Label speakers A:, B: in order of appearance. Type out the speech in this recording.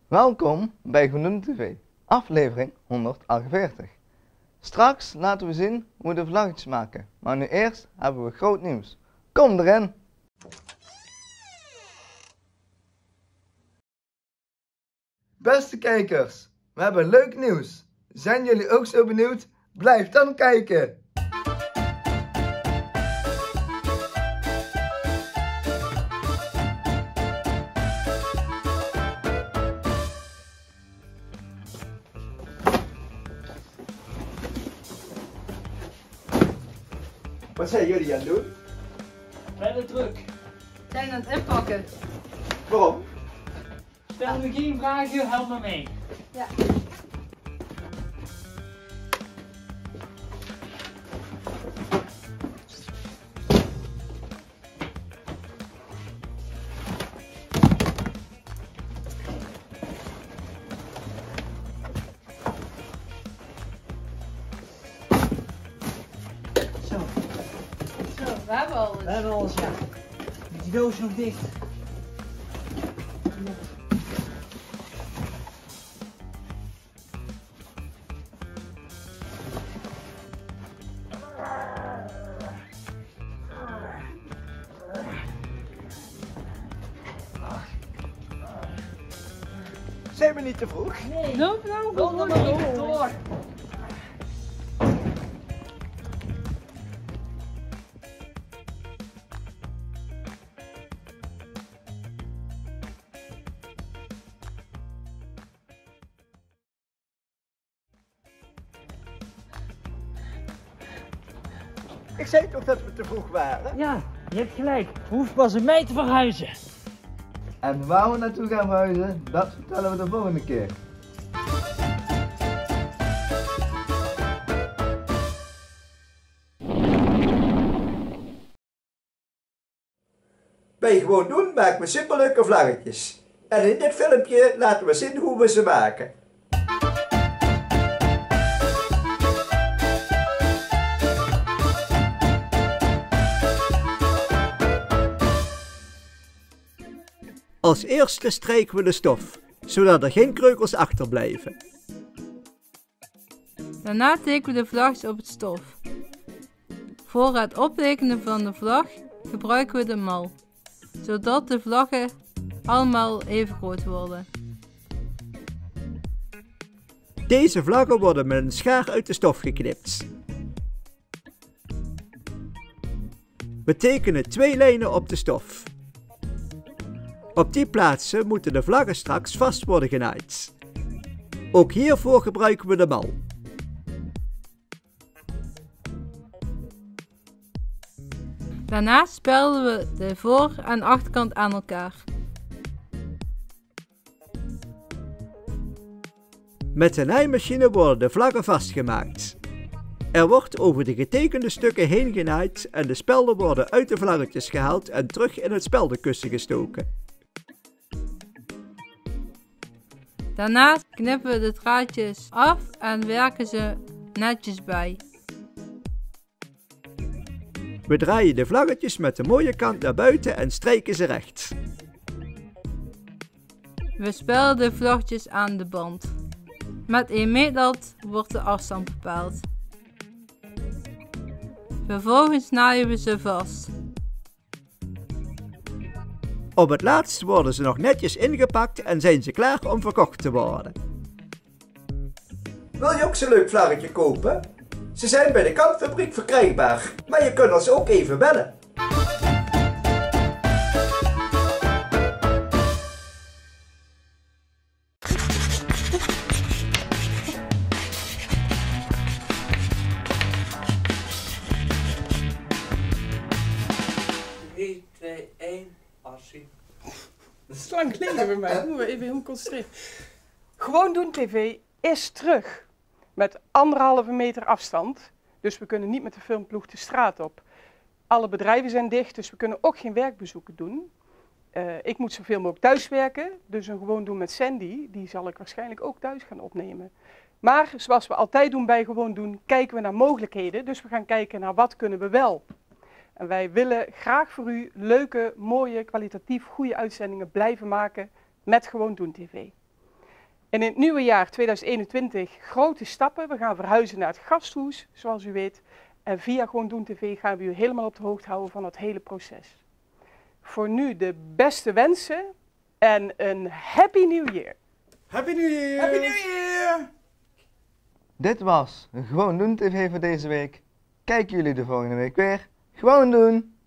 A: Welkom bij Gewoon Doen TV, aflevering 148. Straks laten we zien hoe we de vlaggetjes maken, maar nu eerst hebben we groot nieuws. Kom erin! Beste kijkers, we hebben leuk nieuws. Zijn jullie ook zo benieuwd? Blijf dan kijken! Wat zijn jullie aan het doen?
B: Met de druk.
C: We zijn aan het inpakken.
A: Waarom?
B: Stel me geen vragen, help me mee.
C: Ja.
B: Zo,
C: Zo, we hebben alles.
B: we hebben alles, ja. Moet die doos nog dicht?
A: Zijn we niet te vroeg?
B: Nee,
C: Loop nou
B: loop er maar even door.
A: Ik zei toch dat we te vroeg waren?
B: Ja, je hebt gelijk. We hoeven pas een mei te verhuizen.
A: En waar we naartoe gaan verhuizen, dat vertellen we de volgende keer.
D: Bij Gewoon Doen maken we superleuke vlaggetjes. En in dit filmpje laten we zien hoe we ze maken. Als eerste strijken we de stof, zodat er geen kreukels achterblijven.
C: Daarna tekenen we de vlagjes op het stof. Voor het optekenen van de vlag gebruiken we de mal, zodat de vlaggen allemaal even groot worden.
D: Deze vlaggen worden met een schaar uit de stof geknipt. We tekenen 2 lijnen op de stof. Op die plaatsen moeten de vlaggen straks vast worden genaaid. Ook hiervoor gebruiken we de mal.
C: Daarna spelden we de voor- en achterkant aan elkaar.
D: Met de naaimachine worden de vlaggen vastgemaakt. Er wordt over de getekende stukken heen genaaid en de spelden worden uit de vlaggetjes gehaald en terug in het speldenkussen gestoken.
C: Daarna knippen we de draadjes af en werken ze netjes bij.
D: We draaien de vlaggetjes met de mooie kant naar buiten en strijken ze recht.
C: We spelden de vlaggetjes aan de band. Met een meetlat wordt de afstand bepaald. Vervolgens naaien we ze vast.
D: Op het laatst worden ze nog netjes ingepakt en zijn ze klaar om verkocht te worden. Wil je ook zo'n leuk vlaggetje kopen? Ze zijn bij de Kantfabriek verkrijgbaar, maar je kunt ons ook even bellen.
E: Drie, twee, één, actie.
F: Dat is lang geleden bij mij. Ik moet me even helemaal concentreren. Gewoon Doen TV is terug. Met 1,5 meter afstand. Dus we kunnen niet met de filmploeg de straat op. Alle bedrijven zijn dicht, dus we kunnen ook geen werkbezoeken doen. Ik moet zoveel mogelijk thuiswerken. Dus een Gewoon Doen met Sandy, die zal ik waarschijnlijk ook thuis gaan opnemen. Maar zoals we altijd doen bij Gewoon Doen, kijken we naar mogelijkheden. Dus we gaan kijken naar wat kunnen we wel. En wij willen graag voor u leuke, mooie, kwalitatief goede uitzendingen blijven maken met Gewoon Doen TV. En in het nieuwe jaar 2021 grote stappen. We gaan verhuizen naar het gasthuis, zoals u weet. En via Gewoon Doen TV gaan we u helemaal op de hoogte houden van het hele proces. Voor nu de beste wensen en een Happy New Year!
G: Happy New Year!
E: Happy New Year!
A: Dit was Gewoon Doen TV voor deze week. Kijken jullie de volgende week weer. Gewoon doen!